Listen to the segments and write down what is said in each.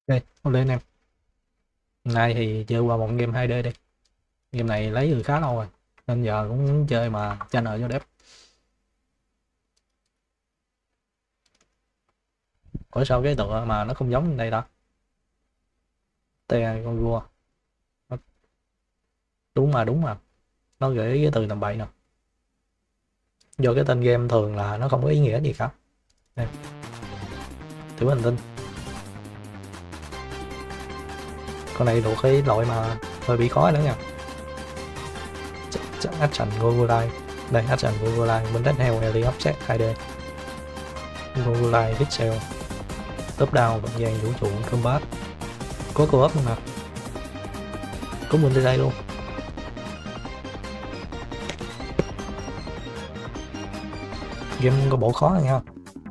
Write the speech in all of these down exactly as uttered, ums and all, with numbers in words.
Ok, ok anh em. Hôm nay thì chơi qua một game hai D đi. Game này lấy từ khá lâu rồi. Nên giờ cũng muốn chơi mà tranh ở cho đẹp. Ủa sao cái tựa mà nó không giống như đây ta? Tè con vua. Nó- Đúng mà đúng mà. Nó gửi cái từ tầm bậy nè. Do cái tên game thường là nó không có ý nghĩa gì cả. Đây, thử hành tinh. Con này thuộc cái loại mà hơi bị khó nữa nha. Chắc, chắc action Gogolai. Đây action Gogolai. Mình đánh heo Ellie Offset hai D. Gogolai Pixel. Top down vận dàn vũ trụ combat. Có co-op luôn nè. Có multiplayer luôn. Game có bộ khó rồi nha.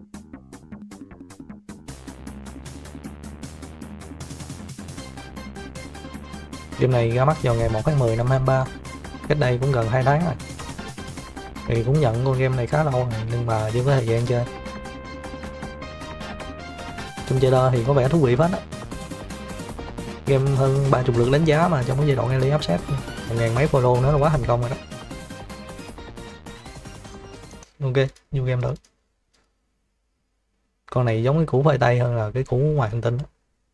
Game này ra mắt vào ngày một tháng mười năm hai ba, cách đây cũng gần hai tháng rồi. Thì cũng nhận con game này khá lâu rồi nhưng mà chưa có thời gian chơi. Trong trailer thì có vẻ thú vị phết á. Game hơn ba chục lượt đánh giá mà trong cái giai đoạn early access, một ngàn mấy follow nữa là quá thành công rồi đó. Ok, vô game thử. Con này giống cái củ khoai tây hơn là cái củ ngoài hành tinh đó.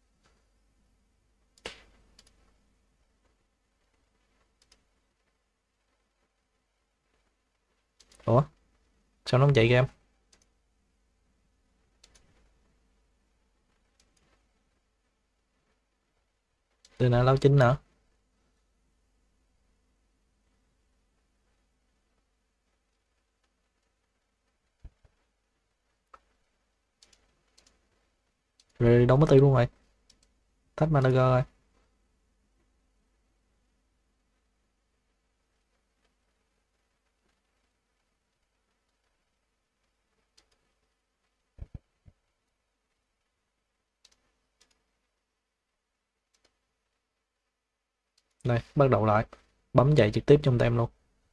Ủa? Sao nó không chạy game? Từ nào lao chính nữa? Rồi đâu mất tiêu luôn rồi. Tách manager rồi. Đây, bắt đầu lại. Bấm chạy trực tiếp trong tem luôn.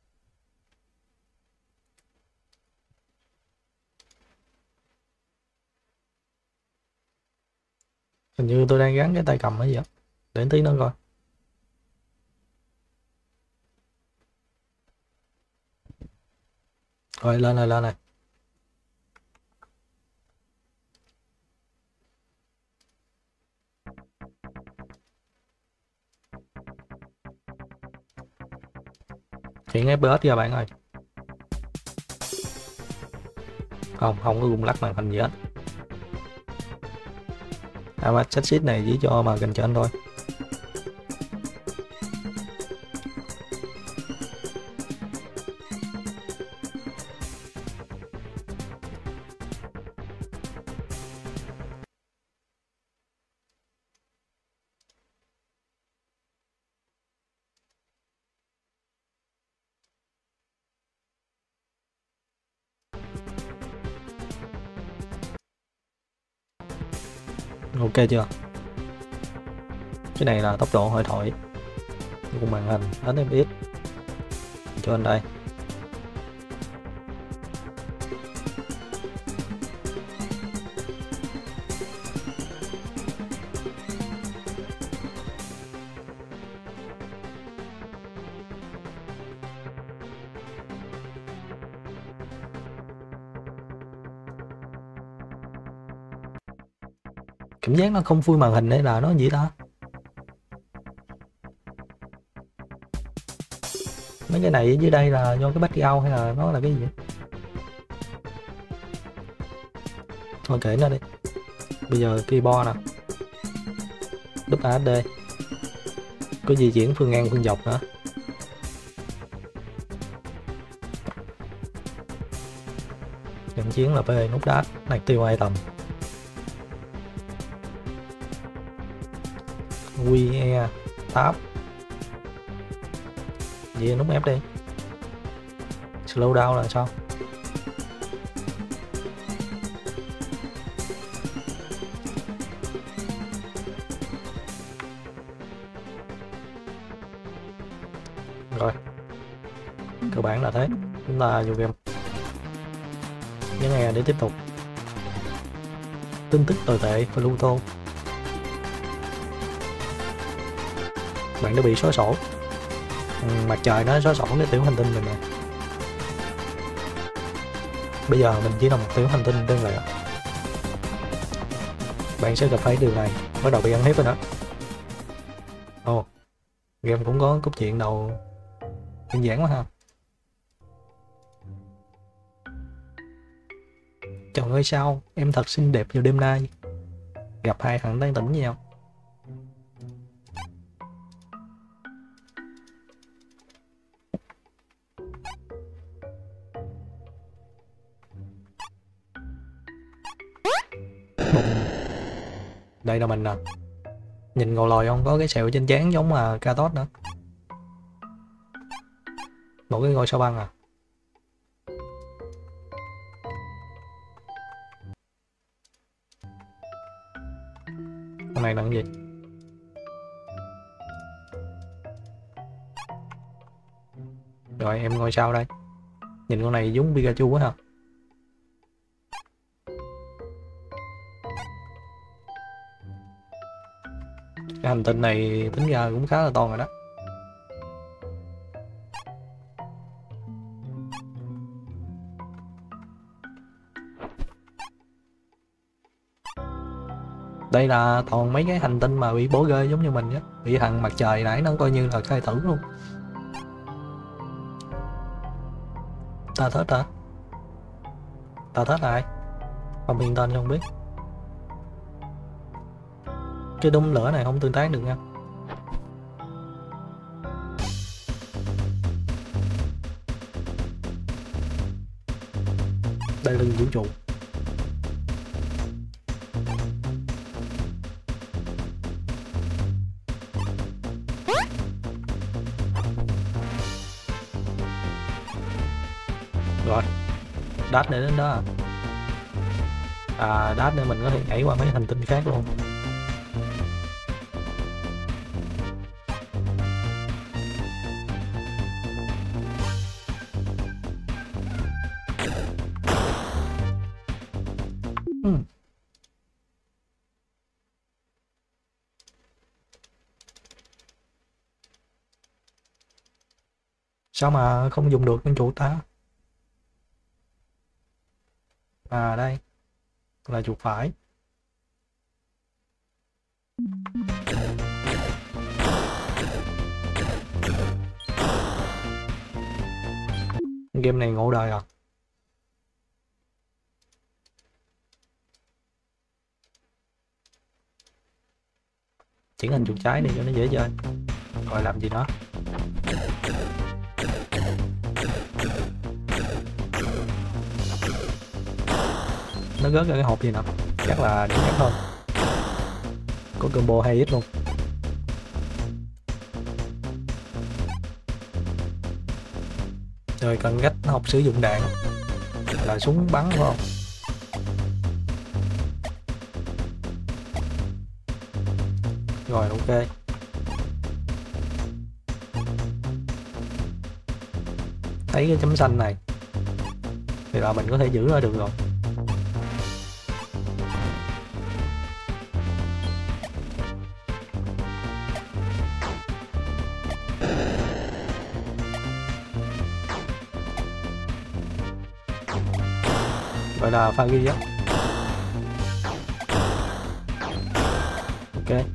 Hình như tôi đang gắn cái tay cầm ở gì á. Để tí nữa coi. Rồi lên này lên này. Hiện ép pê ét ra bạn ơi. Không, không có rung lắc màn hình gì hết. Amat chassis này chỉ cho mà gần trên thôi. Ok chưa? Cái này là tốc độ hội thoại cùng màn hình ét ép ét cho anh đây. Cảm giác nó không full màn hình đây là nó gì ta? Mấy cái này ở dưới đây là do cái background hay là nó là cái gì? Thôi kệ nó đi. Bây giờ keyboard nè. Double ét đê. Có di chuyển phương ngang phương dọc nữa. Nhận chiến là về nút dash, này tiêu hai tầm. quy e tab. Vậy nút F đi. Slow down là sao? Rồi. Cơ bản là thế. Chúng ta vô game. Nhấn nghe để tiếp tục. Tin tức tồi tệ Pluto. Bạn đã bị xóa sổ. Ừ, mặt trời nó xóa sổ cái tiểu hành tinh mình nè. Bây giờ mình chỉ là một tiểu hành tinh đơn lẻ. Bạn sẽ gặp phải điều này, bắt đầu bị ăn hiếp rồi đó. Ồ, oh, game cũng có cốt truyện đầu đơn giản quá ha. Trời ơi sao, em thật xinh đẹp vào đêm nay. Gặp hai thằng tán tỉnh với nhau. Đây là mình nè. Nhìn ngầu lòi không, có cái sẹo trên trán giống mà Kratos nữa. Một cái ngôi sao băng à. Con này là cái gì? Rồi em ngôi sao đây. Nhìn con này giống Pikachu quá hả? Cái hành tinh này tính ra cũng khá là to rồi đó. Đây là toàn mấy cái hành tinh mà bị bổ rơi giống như mình á. Bị thằng mặt trời nãy nó coi như là khai tử luôn. Ta thết hả? Ta thết là ai? Không biên tên không biết. Cái đống lửa này không tương tác được nha. Đây là vũ trụ. Rồi, dash để đến đó à? À, dash để mình có thể nhảy qua mấy hành tinh khác luôn. Hmm. Sao mà không dùng được con chuột ta? À đây là chuột phải. Game này ngộ đời à. Chuyển thành chuột trái đi cho nó dễ chơi. Rồi làm gì đó. Nó rớt ra cái hộp gì nè. Chắc là điểm khác thôi. Có combo hay ít luôn. Rồi cần cách học sử dụng đạn. Là súng bắn phải không? Rồi ok. Thấy cái chấm xanh này thì là mình có thể giữ ra được rồi. Gọi là pha ghi á. Ok.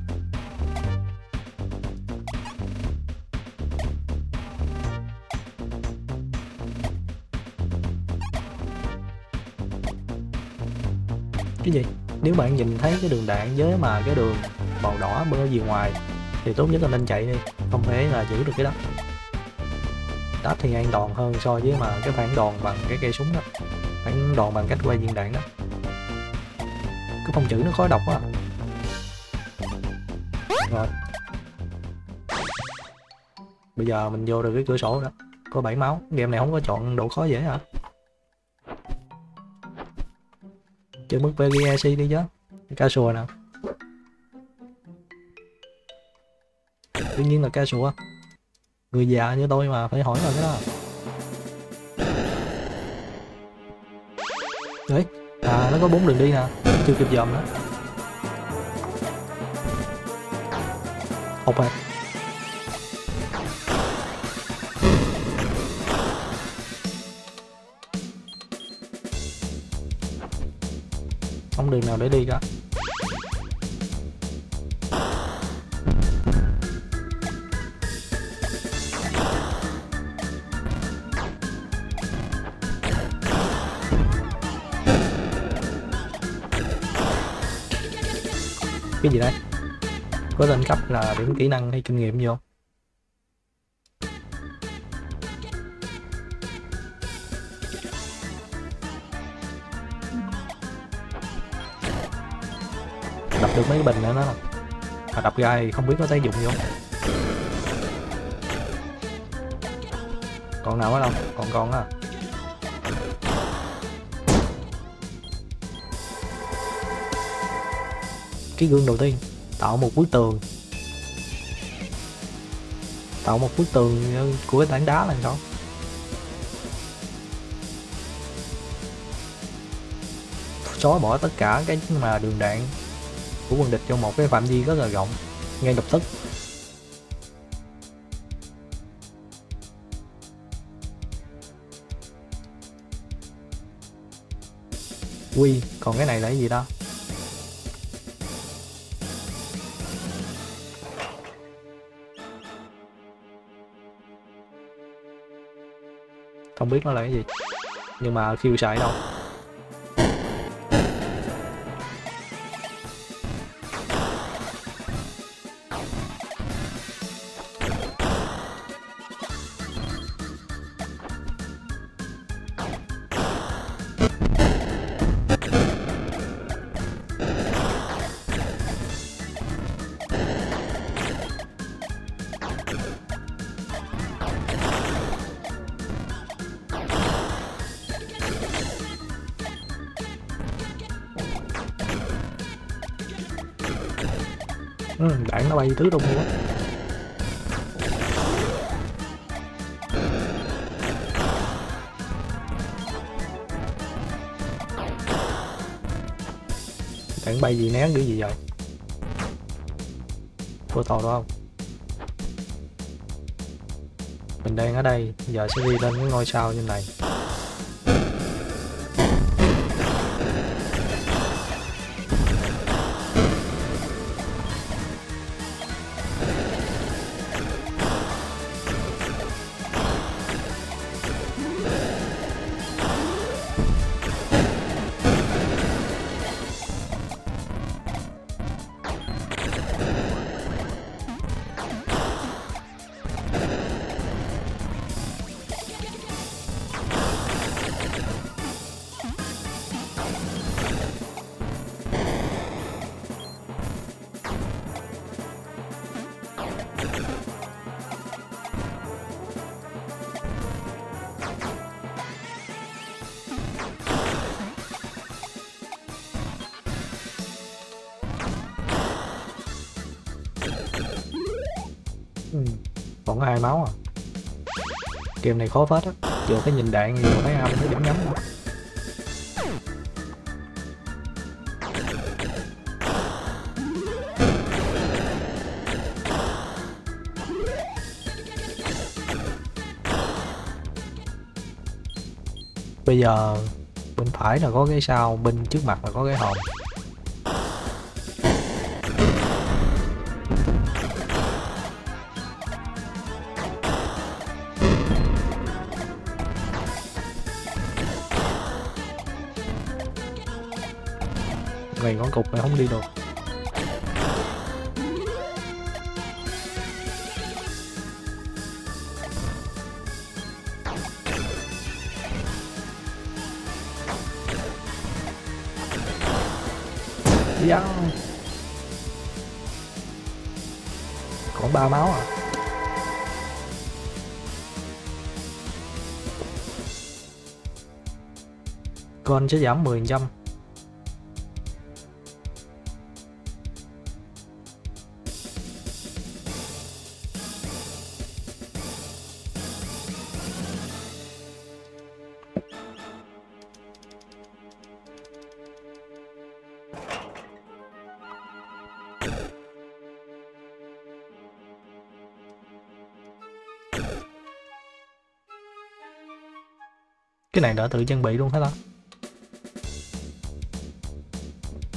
Cái gì? Nếu bạn nhìn thấy cái đường đạn với mà cái đường màu đỏ bơ gì ngoài thì tốt nhất là nên chạy đi, không thể là giữ được cái đó. Đó thì an toàn hơn so với mà cái phản đòn bằng cái cây súng đó. Phản đòn bằng cách quay viên đạn đó. Cái phòng chữ nó khó đọc quá à. Rồi. Bây giờ mình vô được cái cửa sổ đó. Có bảy máu. Game này không có chọn độ khó dễ hả? Chơi mức vê giê e xê đi chứ. Casual nào. Đương nhiên là casual. Người già như tôi mà phải hỏi rồi cái đó. Đấy. À nó có bốn đường đi nè. Chưa kịp dòm đó. Học à. không đường nào để đi cả. Cái gì đây? Có lên cấp là điểm kỹ năng hay kinh nghiệm gì không? Đập được mấy cái bình nữa đó. À, đập gai thì không biết có tác dụng gì không. Còn nào ở đâu? Còn con á. Cái gương đầu tiên tạo một bức tường, tạo một bức tường của cái tảng đá là sao? Xóa bỏ tất cả cái mà đường đạn của quân địch trong một cái phạm vi rất là rộng ngay lập tức. Quy, còn cái này là cái gì đó? Không biết nó là cái gì, nhưng mà khiêu xài đâu. Ừ, đạn nó bay tứ tung quá. Đạn bay gì nén cái gì vậy? Cô tò đó không? Mình đang ở đây, giờ sẽ đi lên cái ngôi sao trên này. Ừ. Còn có hai máu à. Game này khó phết á, vừa cái nhìn đạn vừa thấy âm cái điểm nhắm đó. Bây giờ bên phải là có cái sao, bên trước mặt là có cái hòm. Này con cục này không đi được. Yeah. Còn ba máu à. Con sẽ giảm mười phần trăm. Cái này đã tự trang bị luôn hết đó.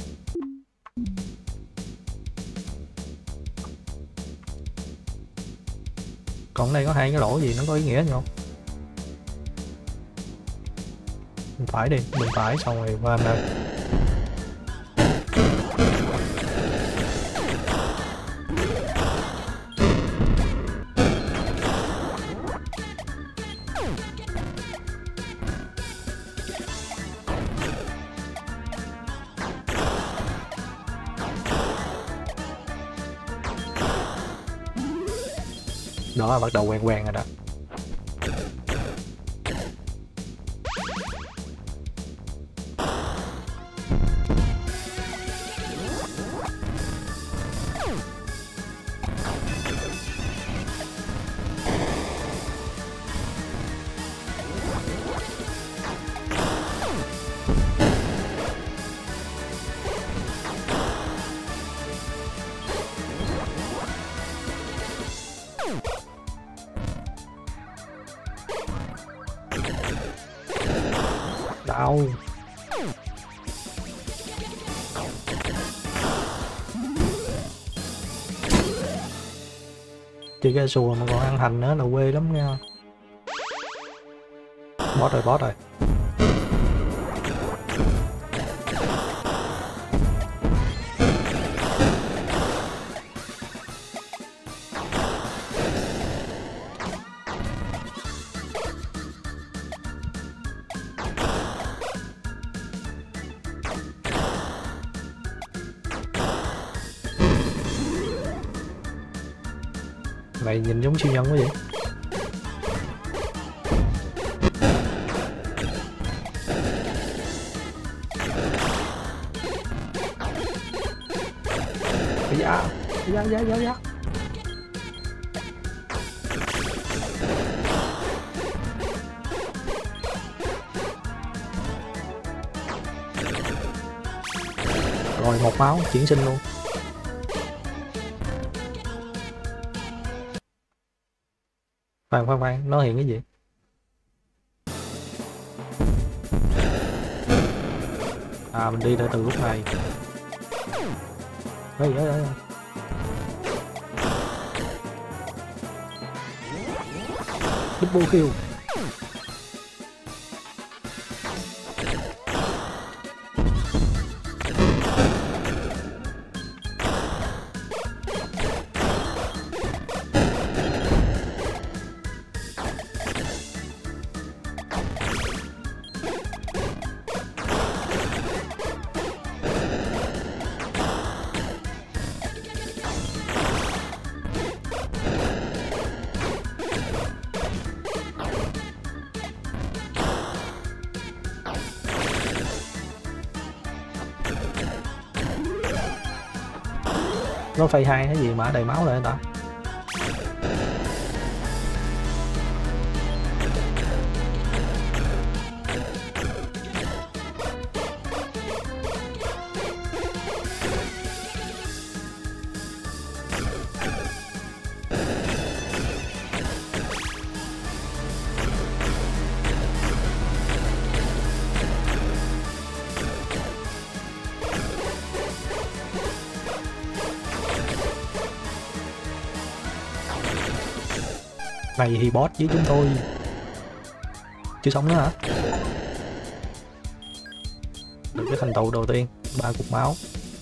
Còn đây có hai cái lỗ gì nó có ý nghĩa gì không? Bên phải đi, bên phải xong rồi qua bên đây. Đó, bắt đầu quen quen rồi đó. Đau. Chơi cái xùa mà còn ăn hành nữa là quê lắm nha. Boss rồi, boss rồi. Mày nhìn giống siêu nhân quá vậy. Dạ, dạ, dạ, dạ, dạ. Rồi một máu chuyển sinh luôn. Khoan khoan khoan, nó hiện cái gì? À, mình đi đã từ lúc này. Ê, ê, ê. Double kill. Nó phây hai cái gì mà đầy máu lại ta? Này thì boss với chúng tôi. Chưa sống nữa hả? Được cái thành tựu đầu tiên, ba cục máu.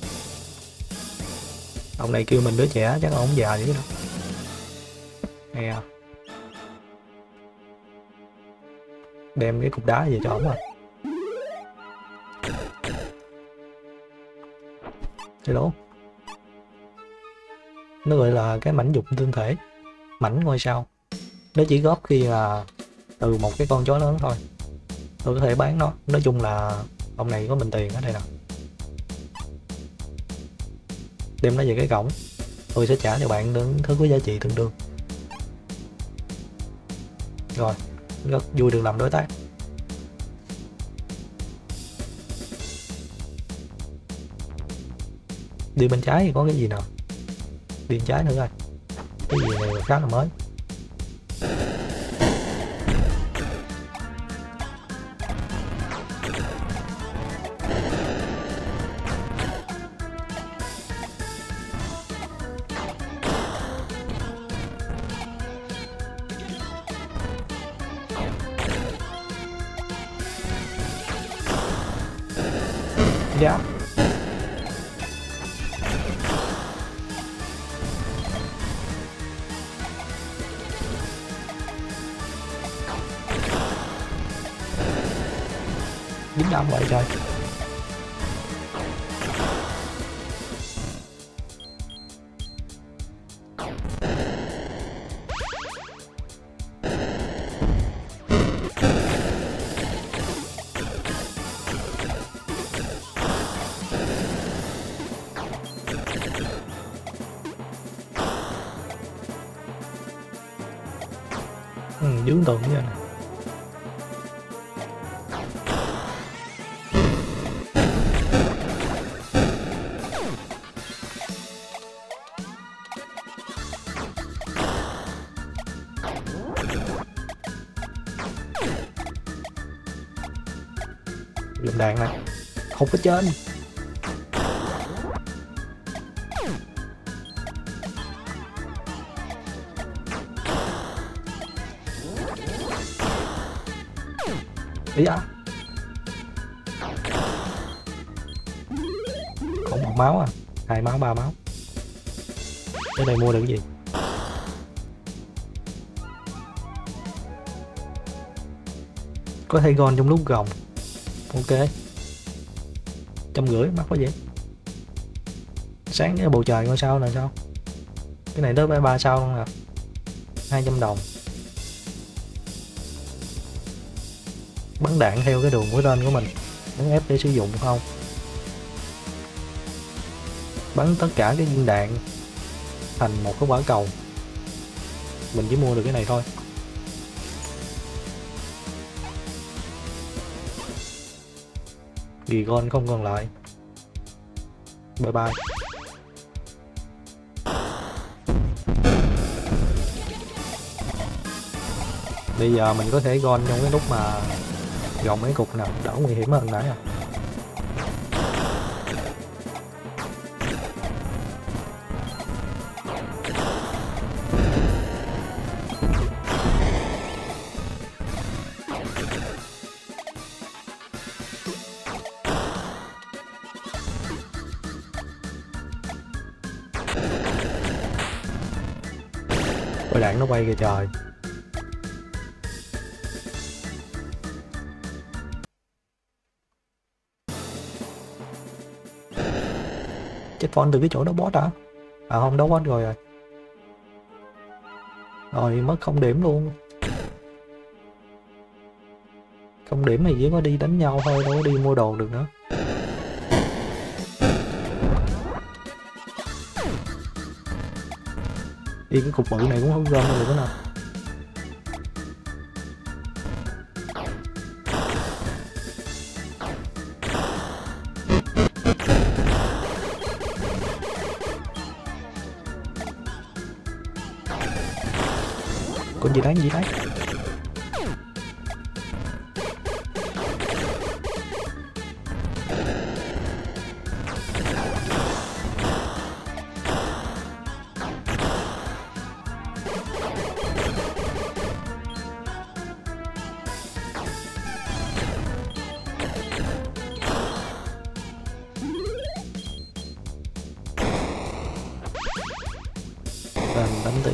Ông này kêu mình đứa trẻ chắc là ông già dữ đâu. Nè. Đem cái cục đá về cho ổng rồi. Hello. Nó gọi là cái mảnh dụng tinh thể, mảnh ngôi sao. Nó chỉ góp khi là từ một cái con chó lớn thôi. Tôi có thể bán nó. Nói chung là ông này có mình tiền ở đây nè. Đem nó về cái cổng, tôi sẽ trả cho bạn những thứ có giá trị tương đương. Rồi, rất vui được làm đối tác. Đi bên trái thì có cái gì nào? Đi bên trái nữa coi. Cái gì này khá là mới. giáp. Dính đâm vậy trời. Ừ, dướng tường như này. Dùng đạn này không có trên. Ý à, còn một máu à, hai máu ba máu. Cái này mua được cái gì? Có thể gòn trong lúc gồng. Ok, trăm rưỡi mắc quá vậy. Sáng cái bầu trời ngôi sao là sao? Cái này tới ba sao không nè, hai trăm đồng. Bắn đạn theo cái đường mũi tên của mình, bắn ép để sử dụng không? Bắn tất cả cái viên đạn thành một cái quả cầu. Mình chỉ mua được cái này thôi. Gigon không còn lại. Bye bye. Bây giờ mình có thể gon trong cái lúc mà gồng mấy cục nào đỡ nguy hiểm hơn nãy à. Coi đạn nó quay kìa trời. Chết phone từ cái chỗ đó boss hả? À không, đó boss rồi rồi. Rồi mất không điểm luôn. Không điểm thì chỉ có đi đánh nhau thôi, đâu có đi mua đồ được nữa. Đi cái cục bự này cũng không gom được nữa nào. Con gì đấy, gì đấy. Và đánh tiếp.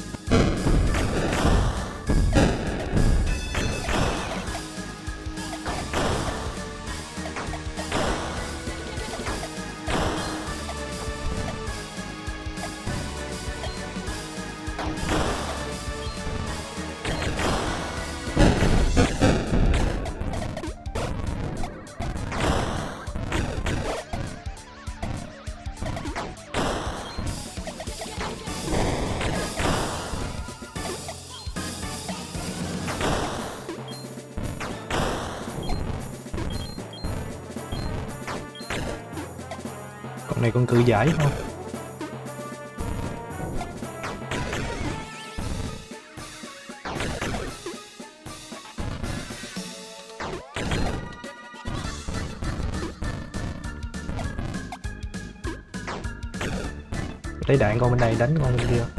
Con này con cự giải không? Lấy đạn con bên này đánh con bên kia.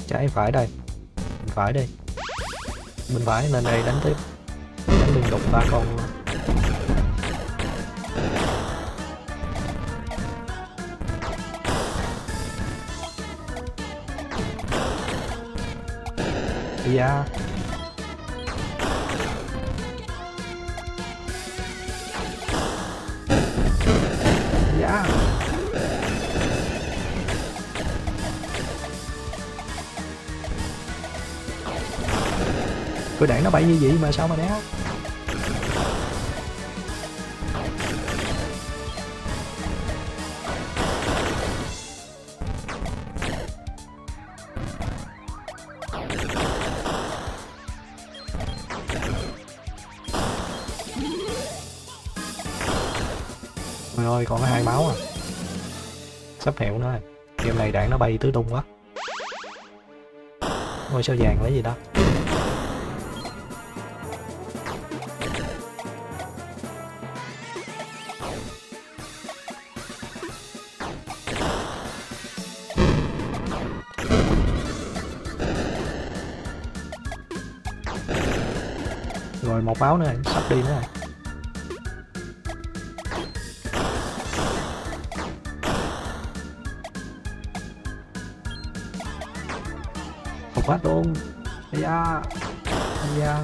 Trái phải đây. Bên phải đi. Bên phải lên đây đánh tiếp. Đánh liên tục ba con luôn. Da. Da. Cái đạn nó bay như vậy mà sao mà né. Trời ơi, còn có hai máu à. Sắp hẹo nữa rồi. Game này đạn nó bay tứ tung quá. Ngôi sao vàng lấy gì đó. Rồi một máu nữa rồi, sắp đi nữa rồi. Một phát luôn. Ây da. Ây da.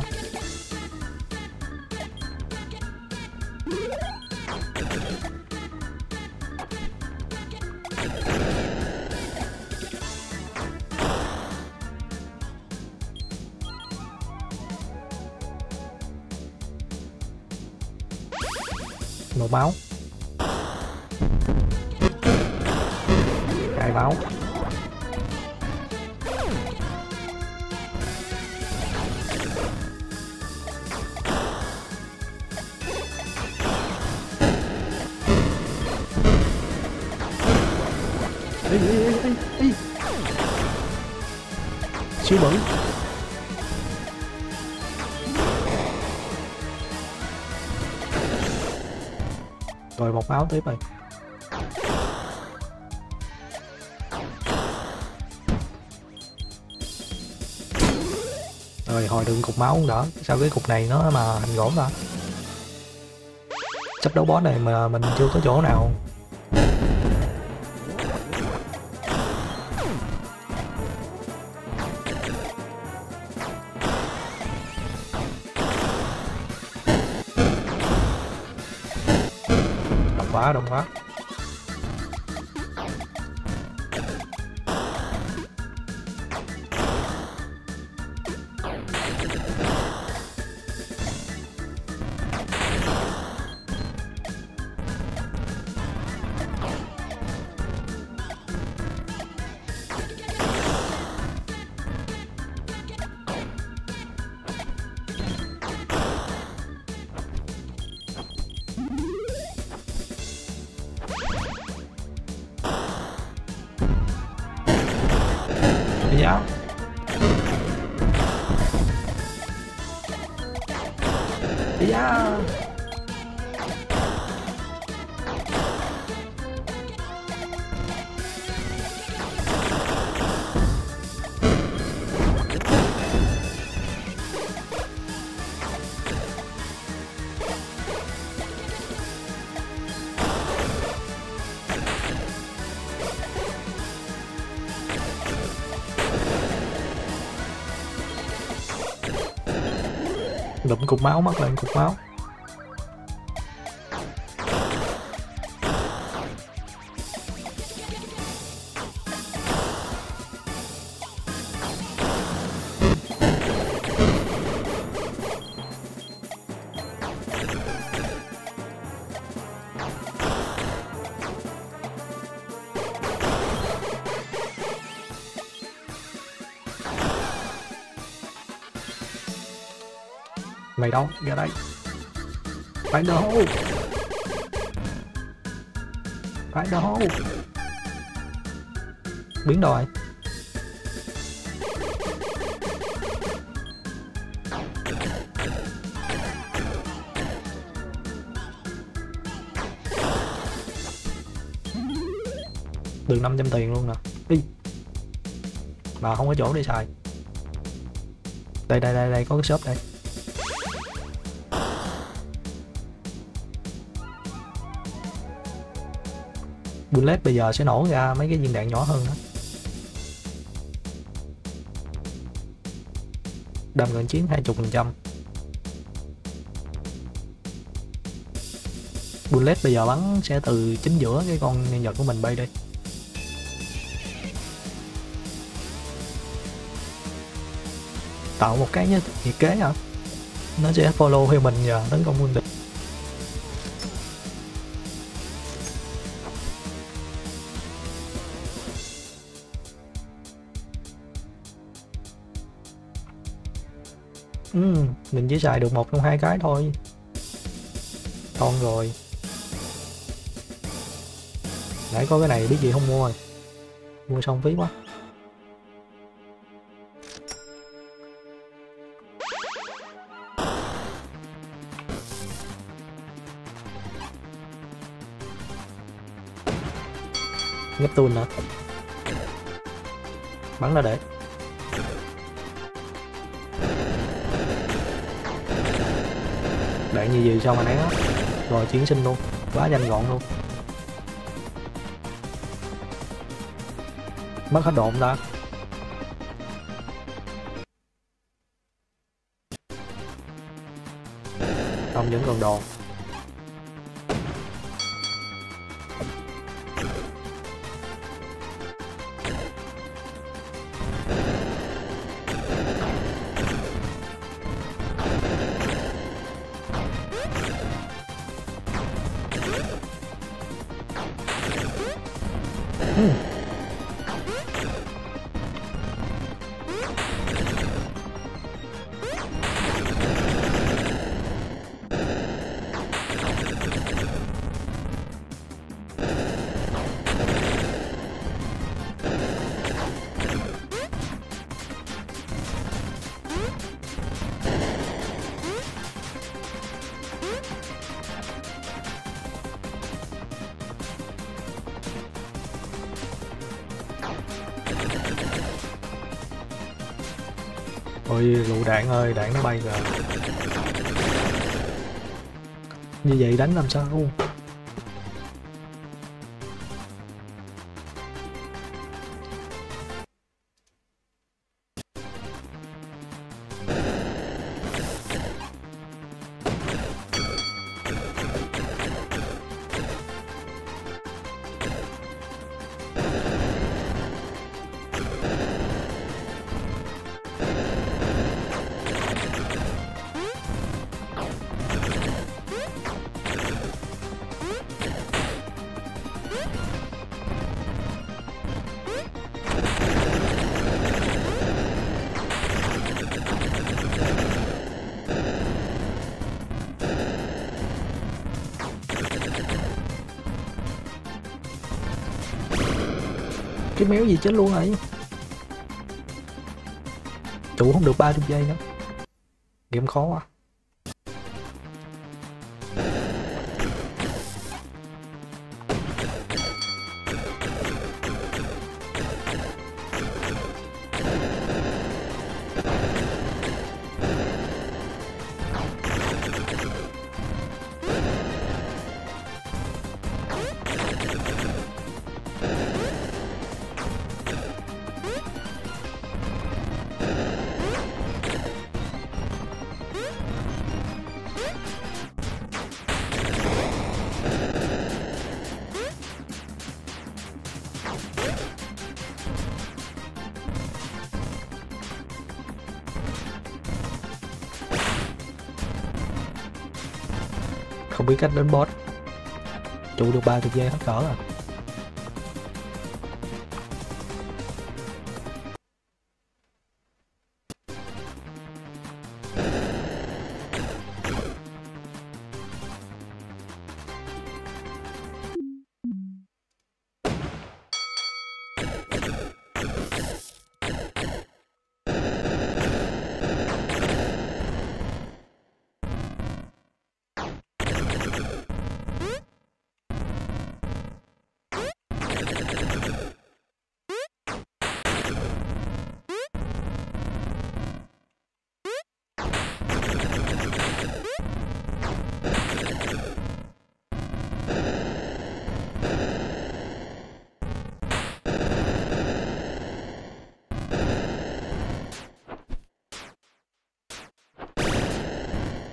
Một máu. Hai máu. Ê, ê, ê, ê, ê. Siêu bự. Rồi một máu tiếp rồi. Rồi hồi đựng cục máu cũng đỡ. Sao cái cục này nó mà thành gỗ ta? Sắp đấu boss này mà mình chưa có chỗ nào. Đông quá, đông quá. Dạ. Dạ. Đụng cục máu, mất lại cục máu. Mày đâu? Ra đây. Phải đâu? Phải đâu? Biến đâu rồi? Được năm trăm tiền luôn nè. Đi. mà không có chỗ để xài. Đây đây đây đây có cái shop đây. Bullet bây giờ sẽ nổ ra mấy cái viên đạn nhỏ hơn đó. Đâm gần chiến hai mươi phần trăm. Bullet bây giờ bắn sẽ từ chính giữa cái con nhân vật của mình bay đi. Tạo một cái nhiệt kế hả? Nó sẽ follow theo mình và tấn công quân địch. Ừ, mình chỉ xài được một trong hai cái thôi. Con rồi. Nãy có cái này biết gì không mua rồi. Mua xong phí quá. Neptune hả? Bắn ra để. Đạn như gì sao mà né. Rồi chiến sinh luôn. Quá nhanh gọn luôn. Mất hết độn ta. Ông vẫn còn đòn. Ừ. Ôi lựu đạn ơi, đạn nó bay rồi. Như vậy đánh làm sao luôn. Cái méo gì chết luôn rồi. Trụ không được ba mươi giây nữa. Game khó quá. Không biết cách đến boss. Trụ được ba mươi giây hết cỡ à.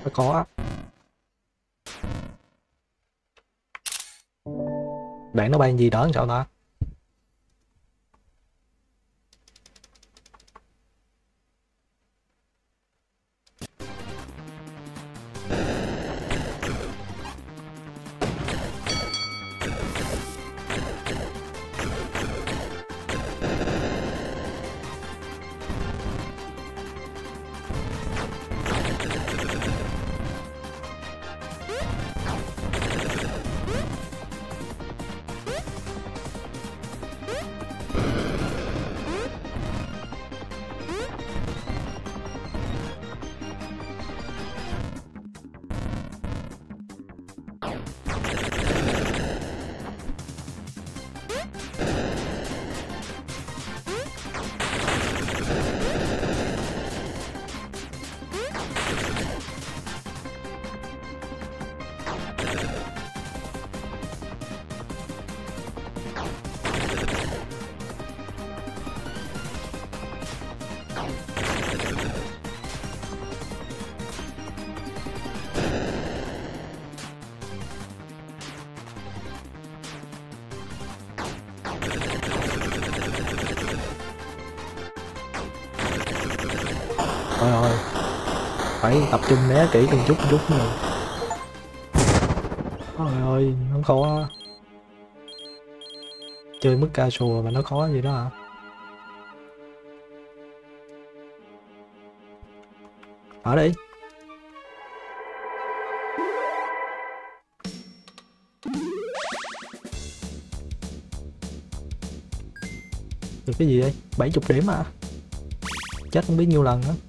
Phải khó. Đạn nó bay gì đỡ làm sao ta? Thôi rồi, phải tập trung né kỹ từng chút từng chút nữa. Trời ơi, nó khó. Chơi mức casual mà nó khó gì đó hả? Ở đi. Được cái gì đây? bảy mươi điểm à? Chết không biết nhiêu lần nữa.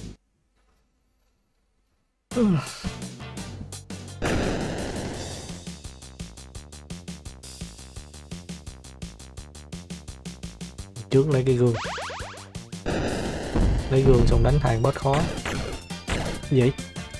Trước lấy cái gương. Lấy gương xong đánh hàng boss khó. Cái gì?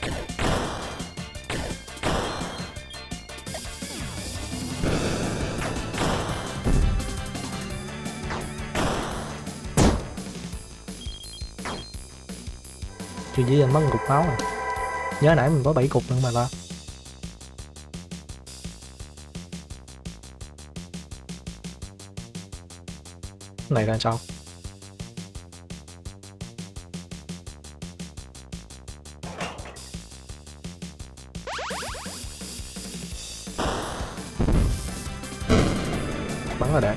Chuyện chỉ anh mất một cục máu à. Nhớ nãy mình có bảy cục nữa mà ta. Cái này ra sao? Bắn là đẹp.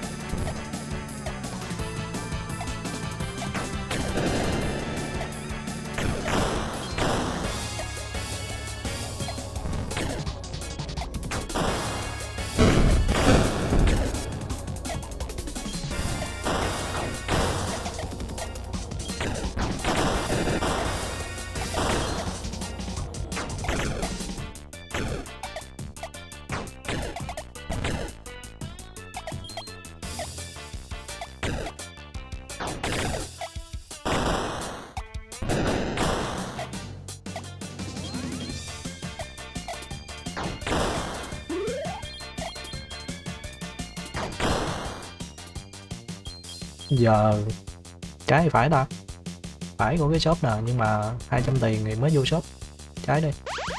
Giờ trái hay phải ta? Phải của cái shop nào nhưng mà hai trăm tiền thì mới vô shop. Trái đi.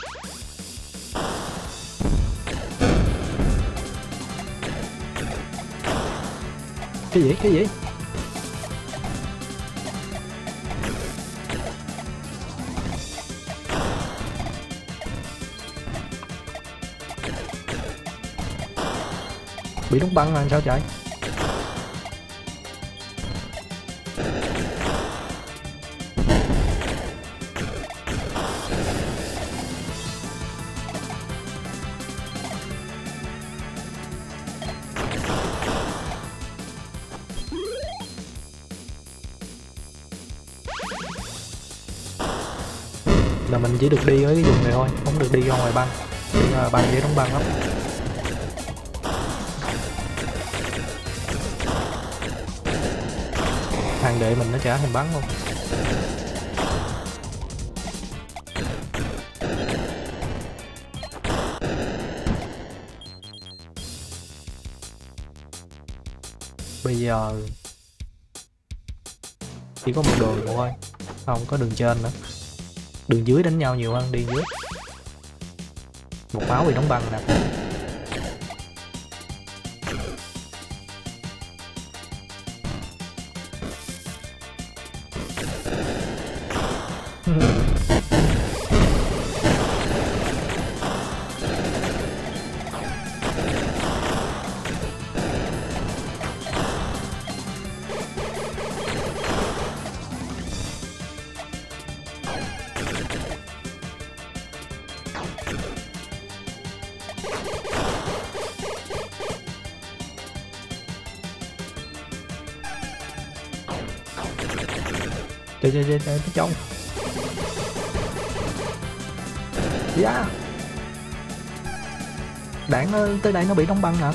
Cái gì? Cái gì? Bị đóng băng rồi sao chạy? Là mình chỉ được đi ở cái vùng này thôi, không được đi ra ngoài băng. Đi ra ngoài băng dễ đóng băng lắm. Hàng đệ mình nó trả thành bắn luôn. Bây giờ chỉ có một đường thôi, không có đường trên nữa. Đường dưới đánh nhau nhiều hơn đi dưới. Một máu bị đóng băng nè. Chơi chơi chơi chơi trong. Yeah. Đạn nó tới đây nó bị đóng băng hả?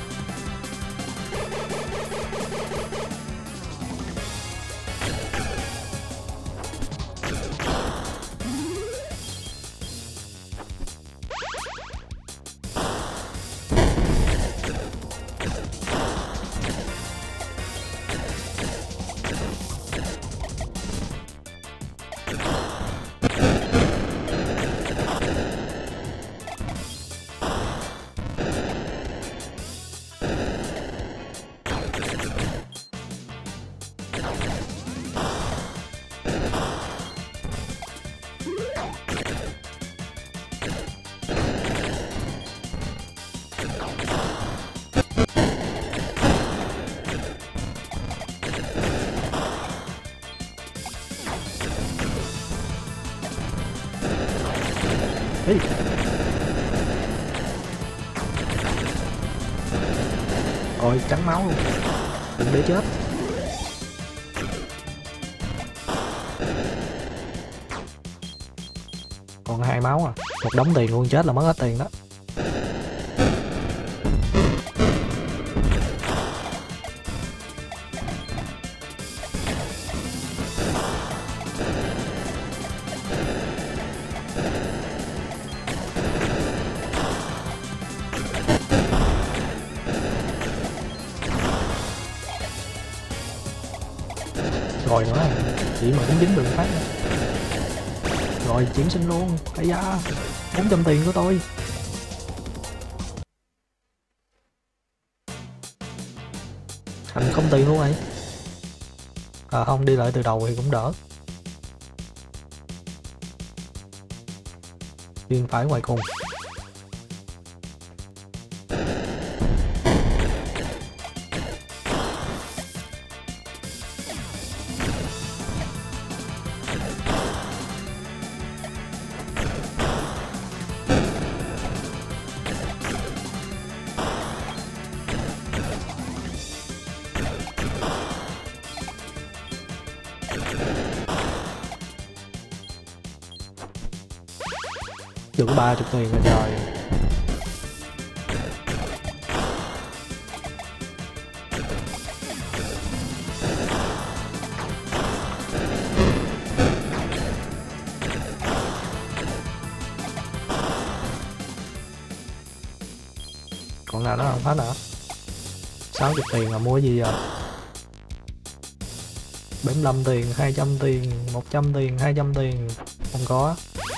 Ê. Rồi trắng máu luôn, đừng để chết. Còn hai máu à, một đống tiền luôn, chết là mất hết tiền đó. Rồi nữa, chỉ mà cũng dính đường phát nữa. Rồi chuyển sinh luôn. Ây da, bốn trăm tiền của tôi. Thành không tiền luôn vậy. À không, đi lại từ đầu thì cũng đỡ. Bên phải ngoài cùng. Được có ba chục tiền rồi trời. Còn nào nữa không? Hết nữa. sáu mươi tiền là mua cái gì giờ? bảy mươi lăm tiền, hai trăm tiền, một trăm tiền, hai trăm tiền. Không có.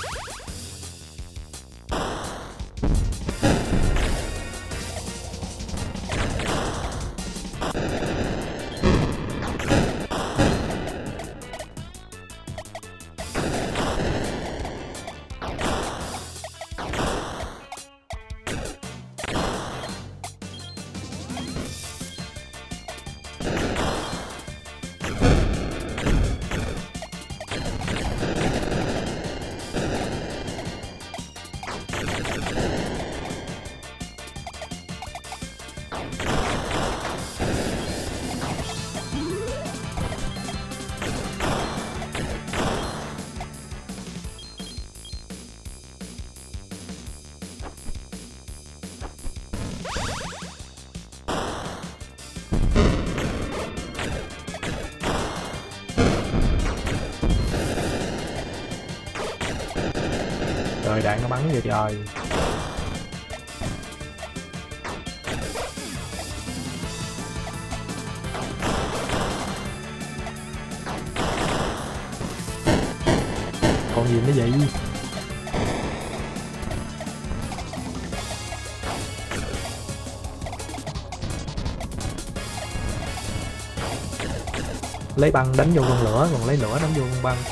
Trời, đạn nó bắn vậy trời. Còn gì nó vậy? Lấy băng đánh vô con lửa, còn lấy lửa đánh vô con băng.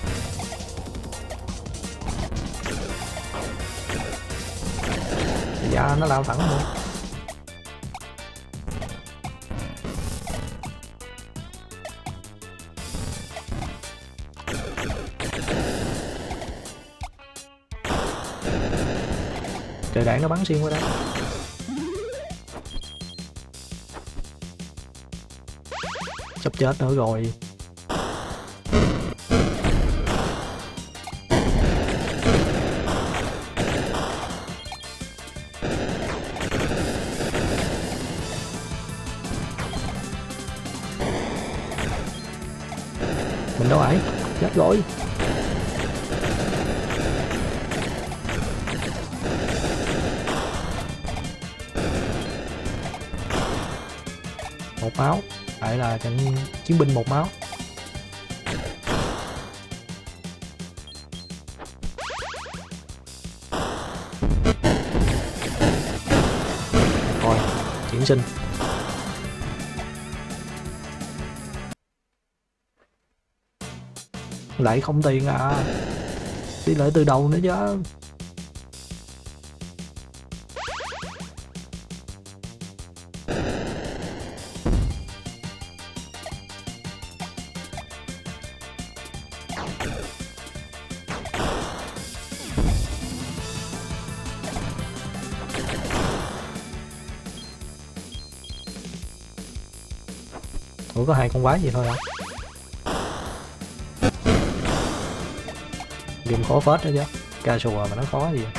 Dạ nó lao thẳng luôn. Trời đạn nó bắn xuyên qua đây. Sắp chết nữa rồi. Mình đâu ấy, chết rồi. Một máu, lại là trận chiến binh một máu. Rồi, chuyển sinh. Lại không tiền à. Đi lại từ đầu nữa chứ. Ủa có hai con quái gì thôi hả? Game khó phết đó chứ. Ca sùa mà nó khó gì.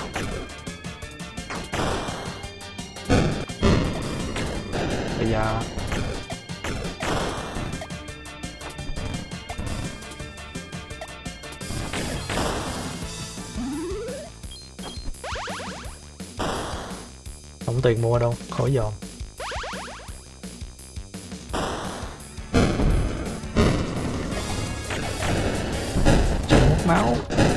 Bây giờ không tiền mua đâu, khỏi dòm. Máu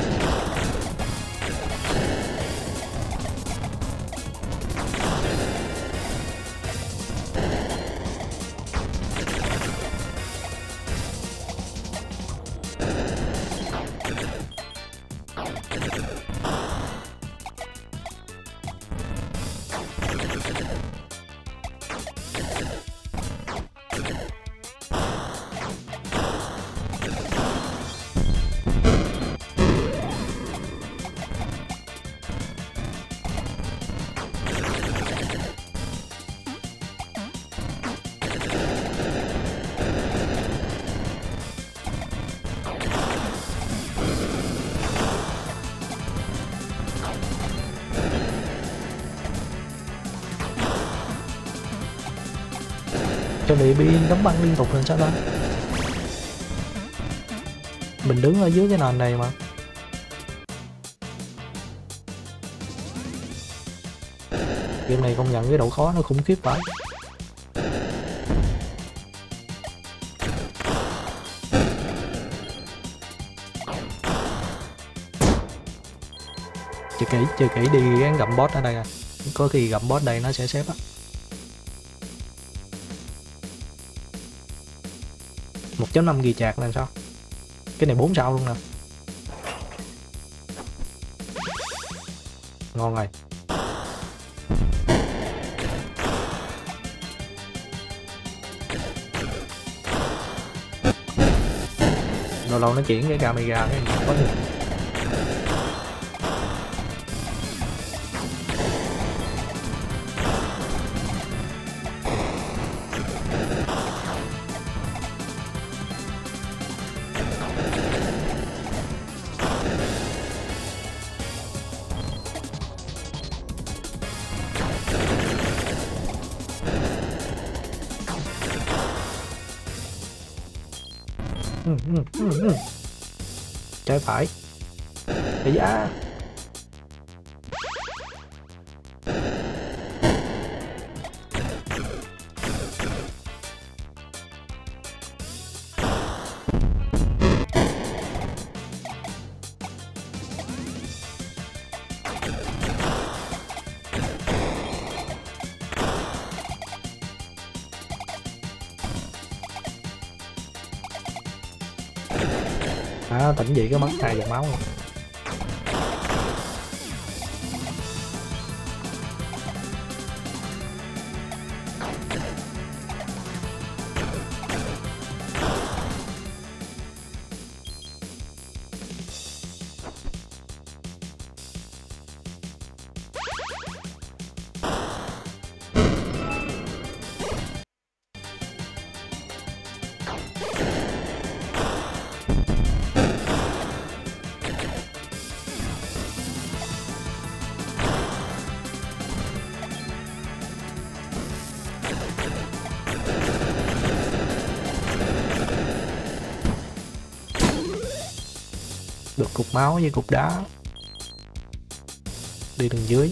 cho bị bị đóng băng liên tục lên sao ta? Mình đứng ở dưới cái nền này mà. Game này công nhận cái độ khó nó khủng khiếp phải. Chơi kỹ, chơi kỹ đi gán gặm boss ở đây à. Có khi gặm boss đây nó sẽ xếp á. một chấm năm ghi chạc làm sao? Cái này bốn sao luôn nè. Ngon rồi. Lâu lâu nó chuyển cái camera cái gì có được. Ừ, ừ, ừ, ừ. Trái phải. Bây giờ À, tỉnh dậy cái mất hai giọt máu luôn. Được cục máu với cục đá. Đi đường dưới.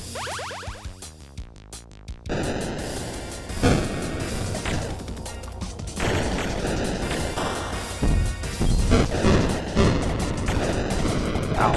Đau.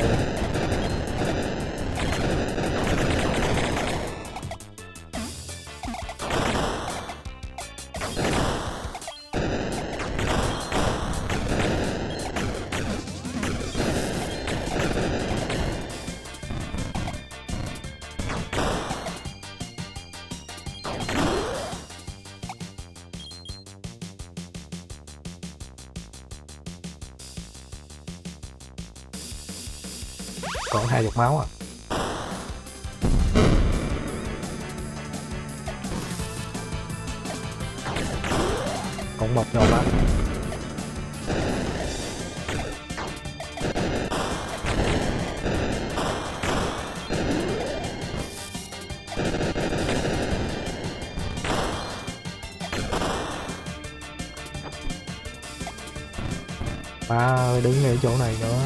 Còn hai giọt máu à. Còn một giọt máu. Ba ơi, đứng ngay chỗ này nữa.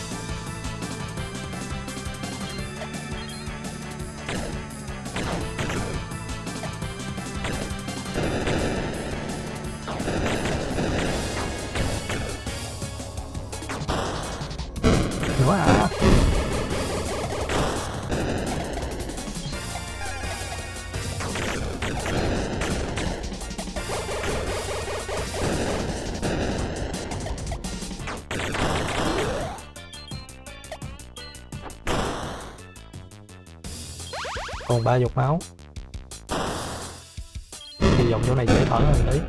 Nữa à. Còn ba giọt máu. Hy vọng chỗ này dễ thở hơn tí.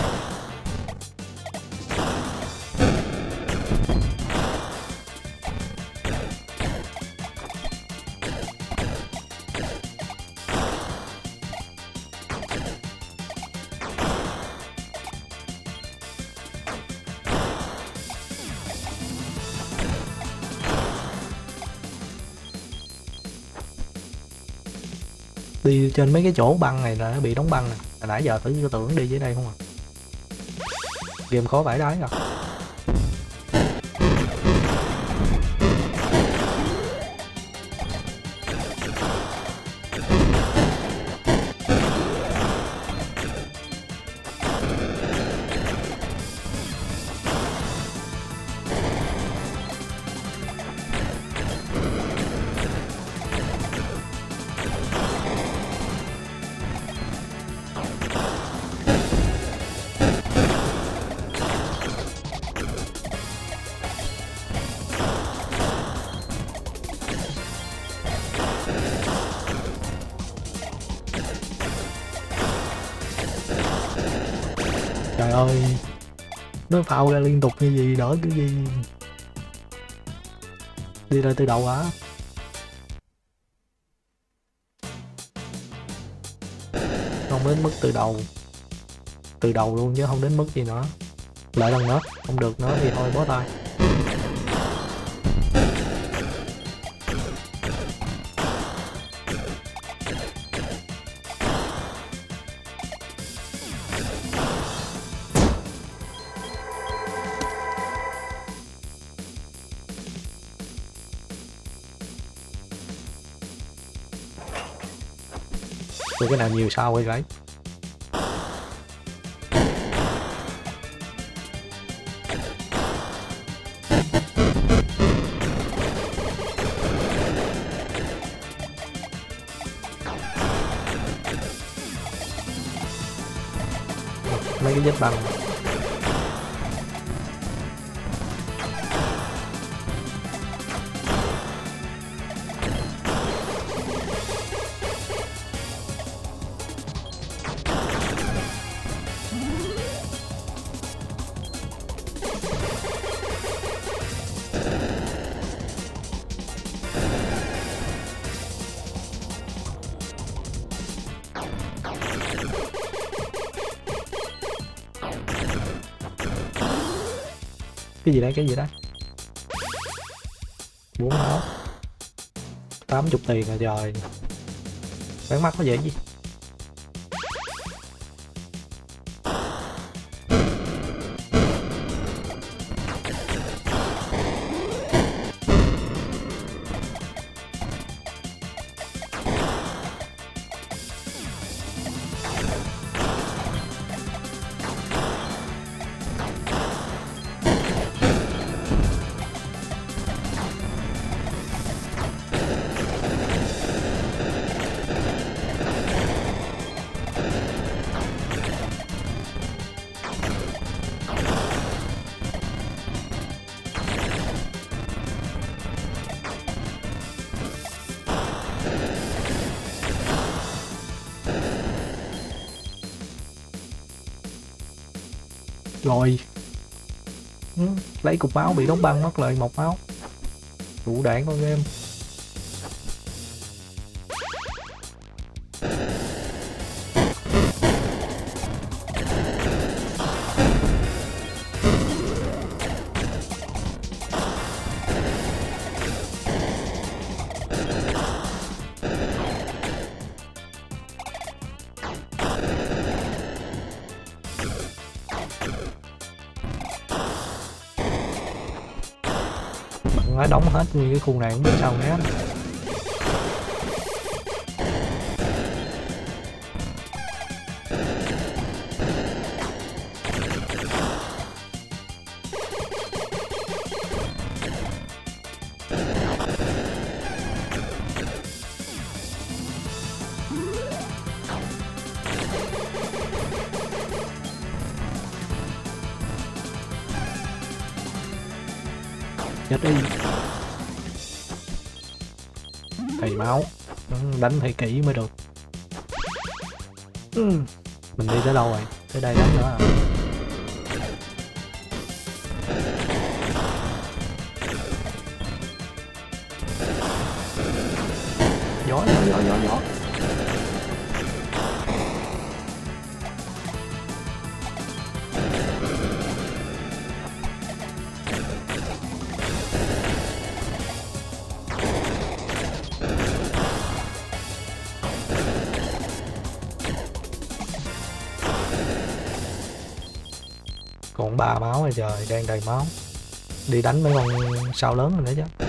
Đi trên mấy cái chỗ băng này là nó bị đóng băng nè. Hồi nãy giờ tưởng tưởng đi dưới đây không à. Game khó vãi đái rồi. Trời ơi, nó phao ra liên tục như gì đỡ cái gì. Đi ra từ đầu á. Không đến mức từ đầu. Từ đầu luôn chứ không đến mức gì nữa. Lại lần nữa, không được nữa thì thôi bó tay. Rồi cái nào nhiều sao vậy đấy. Mấy cái vết băng. Cái gì đây, cái gì đấy? Bốn máu. Tám chục tiền rồi trời. Bán mắt nó dễ gì. Rồi. Ừ, lấy cục máu bị đóng băng mất lại một máu. Đủ đạn con game. Nó đóng hết nguyên cái khu này không biết sao né. Chết đi. Thầy máu. Đánh phải kỹ mới được. Ừ. Mình đi tới đâu rồi? Tới đây đánh nữa à? Gió, gió, gió, gió, gió. Còn ba máu rồi trời, đang đầy máu. Đi đánh mấy con sao lớn rồi nữa chứ.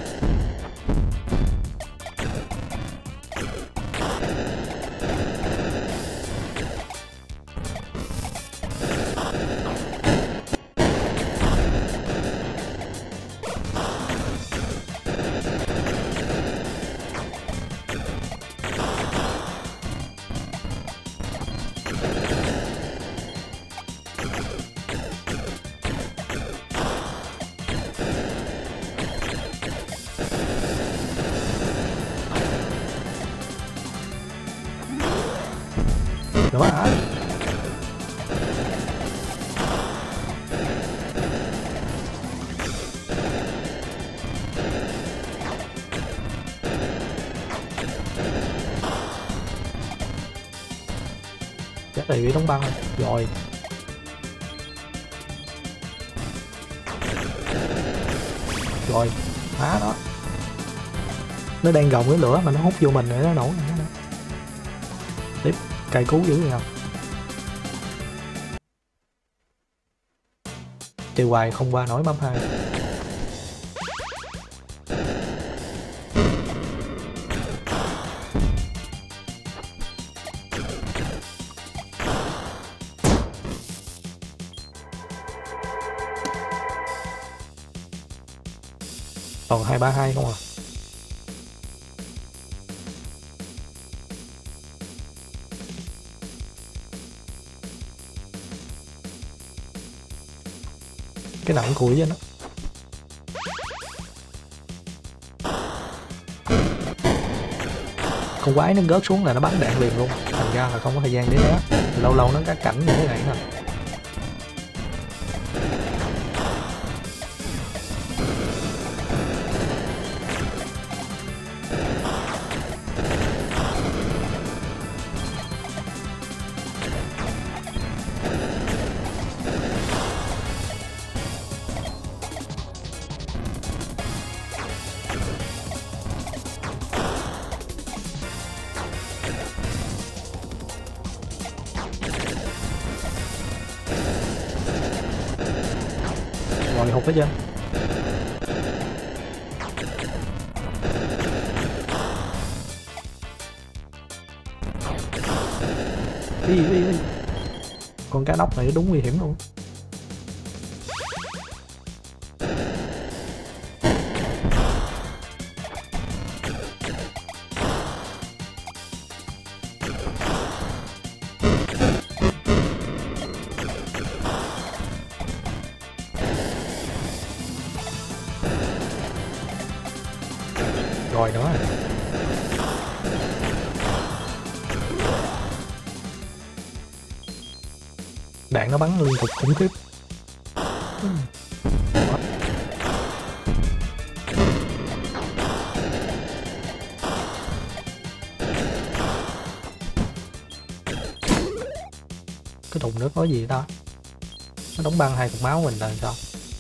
Nữa hả? Chắc là bị đóng băng rồi. Rồi, phá đó. Nó đang gồng cái lửa mà nó hút vô mình để nó nổ nữa. Tiếp, cay cú dữ vậy không? Chơi hoài không qua nổi bấm hai. Còn hai ba hai không à? Cái nào cũng cùi với nó. Con quái nó gớt xuống là nó bắn đạn liền luôn, thành ra là không có thời gian để né. Lâu lâu nó các cảnh như thế này nè. Hồi hụt hết trơn. Ý, ý, ý. Con cá nóc này đúng nguy hiểm luôn. Rồi nữa. Đạn nó bắn liên tục khủng khiếp. Hmm. Cái thùng nước có gì đó, nó đóng băng hai cục máu mình là sao?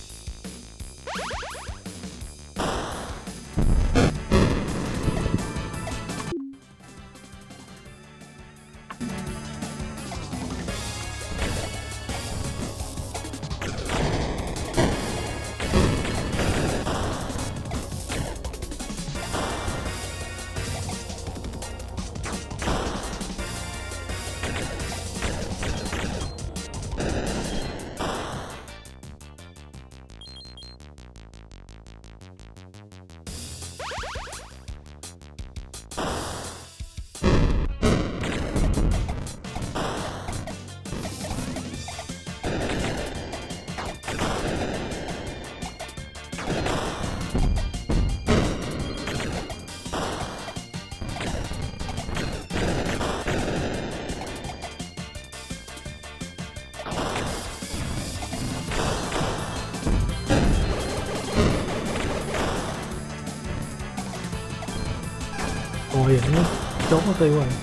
Ôi, nó trốn nó tiêu rồi.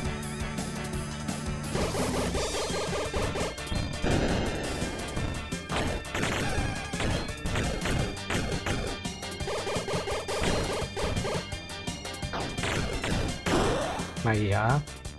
Mày hả?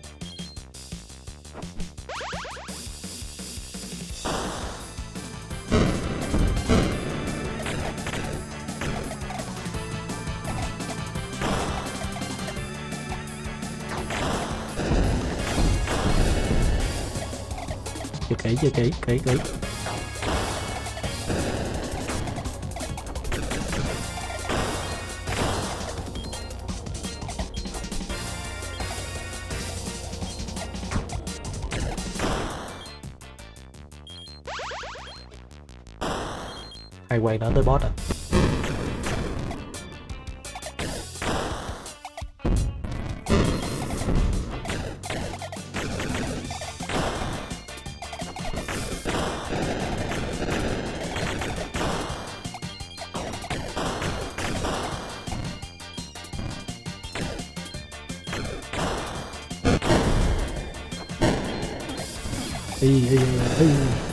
Chơi kỹ, chơi kỹ, kỹ, kỹ. Hay quay nữa tới boss à. Đi, đi, đi.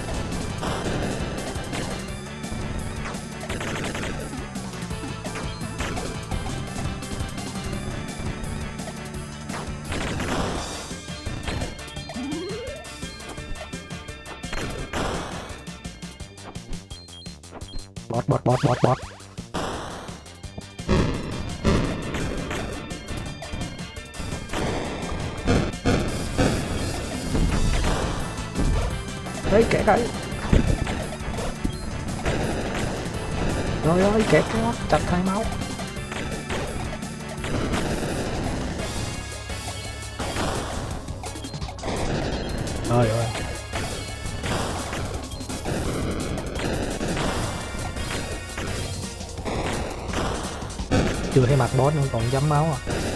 Bot, bot, bot, bot, bot. Đấy, kẹt đấy. Rồi ơi, kẹt cái đó, chặt hai máu. Trời ơi. Chưa thấy mặt boss nữa, còn dám máu à.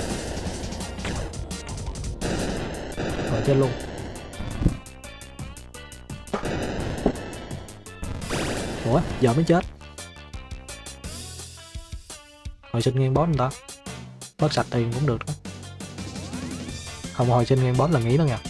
Rồi chết luôn. Ủa, giờ mới chết. Hồi sinh ngang boss người ta. Bớt sạch tiền cũng được đó. Không hồi sinh ngang boss là nghĩ đó nha.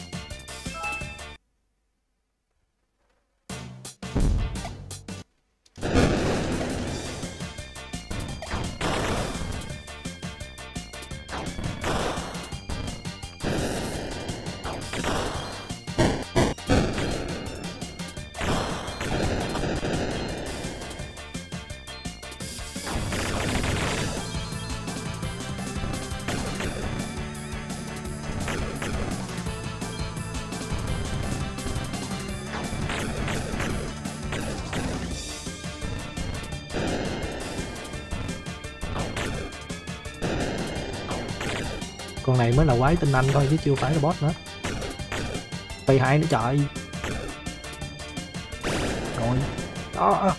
Con này mới là quái tinh anh thôi chứ chưa phải là boss nữa. Phây hai nữa trời. Rồi đó.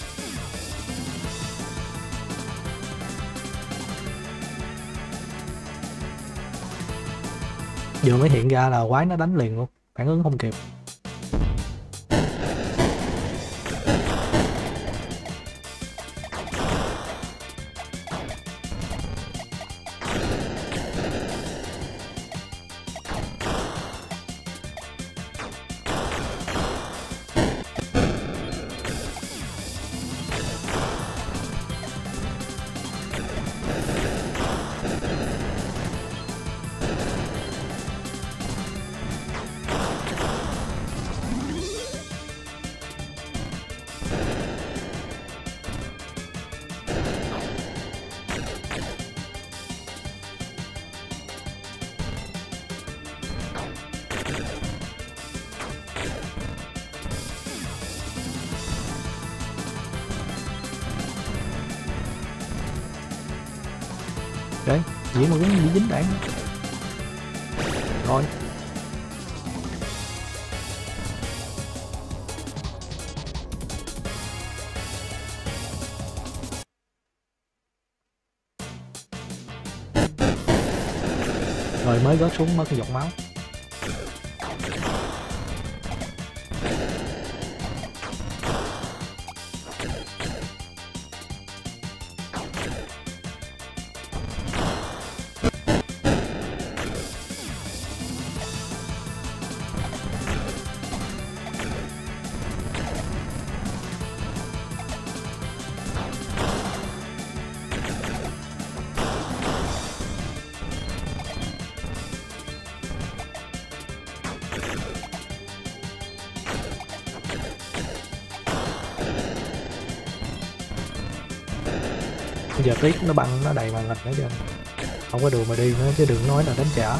Vừa mới hiện ra là quái nó đánh liền luôn, phản ứng không kịp. Đấy, chỉ một cái bị dính đạn rồi. Rồi mới rớt xuống mất cái giọt máu. Giờ tiếc nó băng nó đầy màn hình hết trơn, không có đường mà đi nữa chứ đừng nói là đánh trả.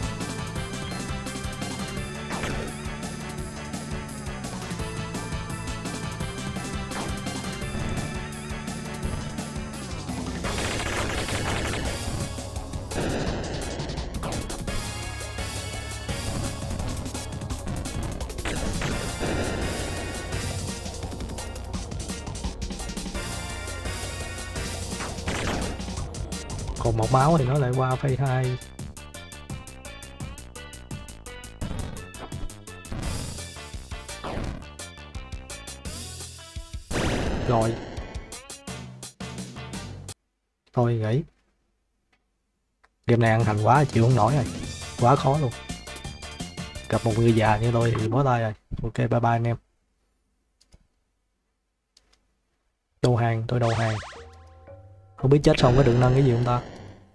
Còn một máu thì nó lại qua phase hai. Rồi thôi nghỉ, game này ăn hành quá chịu không nổi rồi, quá khó luôn. Gặp một người già như tôi thì bó tay rồi. Ok, bye bye anh em. Đầu hàng, tôi đầu hàng. Không biết chết xong có được nâng cái gì không ta.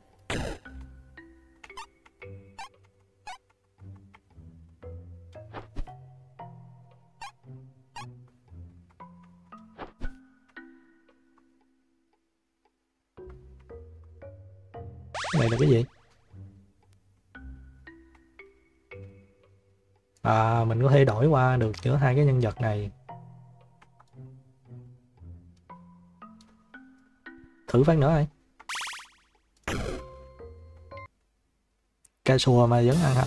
Cái này là cái gì? À, mình có thể đổi qua được giữa hai cái nhân vật này. Thử phát nữa này. Cà sùa mà vẫn ăn hành.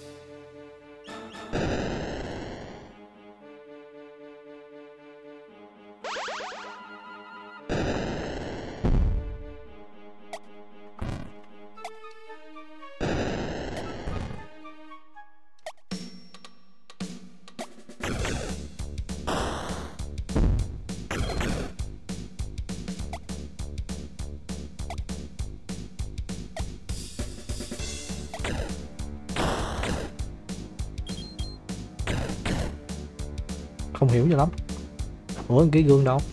Không hiểu cho lắm. Ủa cái gương đâu?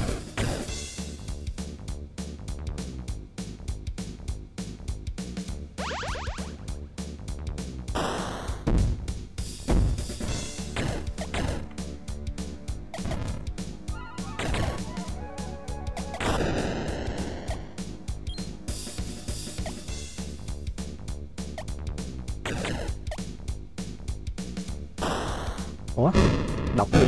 Ủa đọc gì?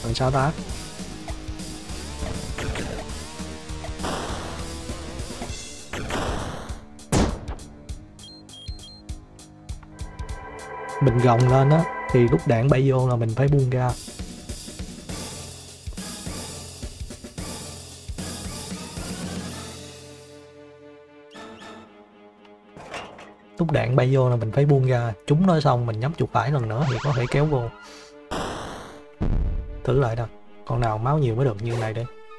Rồi sao ta? Mình gồng lên á thì lúc đạn bay vô là mình phải buông ra. Lúc đạn bay vô là mình phải buông ra, trúng nó xong mình nhấp chuột phải lần nữa thì có thể kéo vô. Thử lại đâu, con nào máu nhiều mới được như này đi.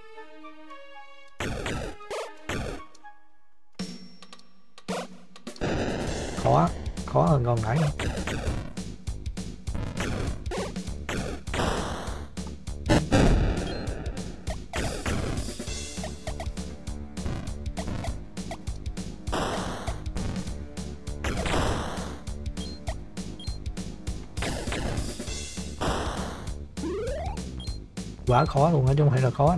Khó, khó hơn con nãy nữa. Quá khó luôn á chứ không phải là khó nè.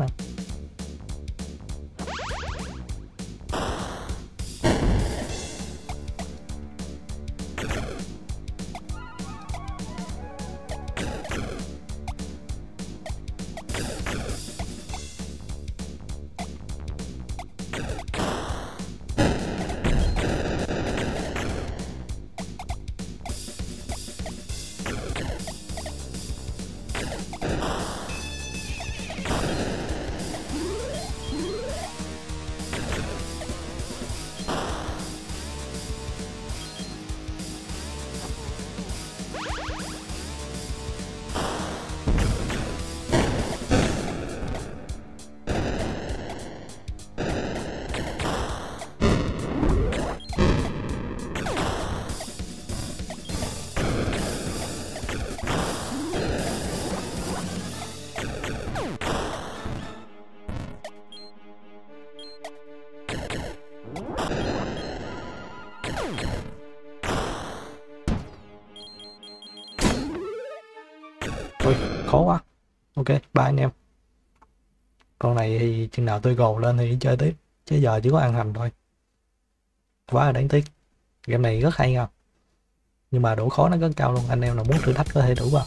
Ôi, khó quá. Ok, ba anh em. Con này thì chừng nào tôi gồ lên thì chơi tiếp, chứ giờ chỉ có ăn hành thôi. Quá là đáng tiếc. Game này rất hay nha, nhưng mà độ khó nó rất cao luôn. Anh em nào muốn thử thách có thể thử vào.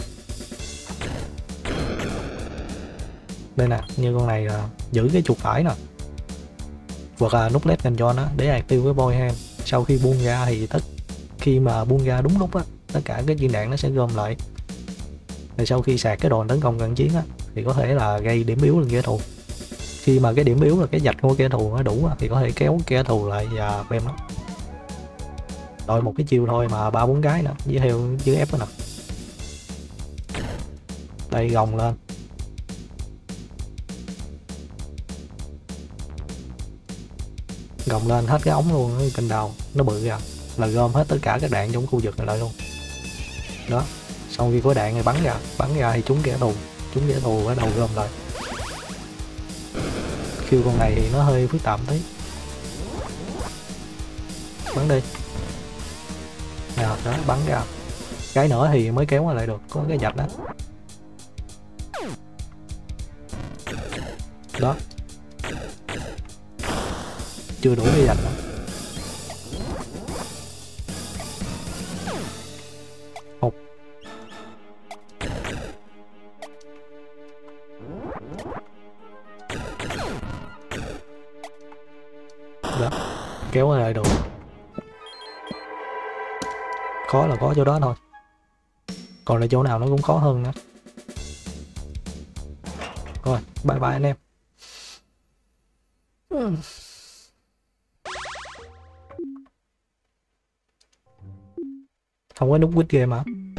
Đây nè, như con này là giữ cái chuột phải nè, hoặc là nút left dành cho nó để active cái boy hand. Sau khi buông ra thì tất khi mà buông ra đúng lúc á, tất cả cái viên đạn nó sẽ gom lại. Rồi sau khi sạc cái đòn tấn công cận chiến á thì có thể là gây điểm yếu lên kẻ thù. Khi mà cái điểm yếu là cái dạch của kẻ thù nó đủ á, thì có thể kéo kẻ thù lại và bem nó. Rồi một cái chiêu thôi mà ba bốn cái nữa, với theo chữ F đó nè. Đây, gồng lên. Gồng lên hết cái ống luôn, cái kênh đầu nó bự ra là gom hết tất cả các đạn trong khu vực này lại luôn. Đó, sau khi có đạn này bắn ra, bắn ra thì trúng kẻ thù, trúng kẻ thù bắt đầu gom lại. Khiêu con này thì nó hơi phức tạp tí. Bắn đi. Nào, đó, bắn ra. Cái nữa thì mới kéo lại được, có cái dạch đó. Đó. Chưa đủ cái dạch nữa. Một. Đó, kéo lại được. Khó là có chỗ đó thôi, còn là chỗ nào nó cũng khó hơn nữa. Rồi, bye bye anh em. Không có nút quit game hả?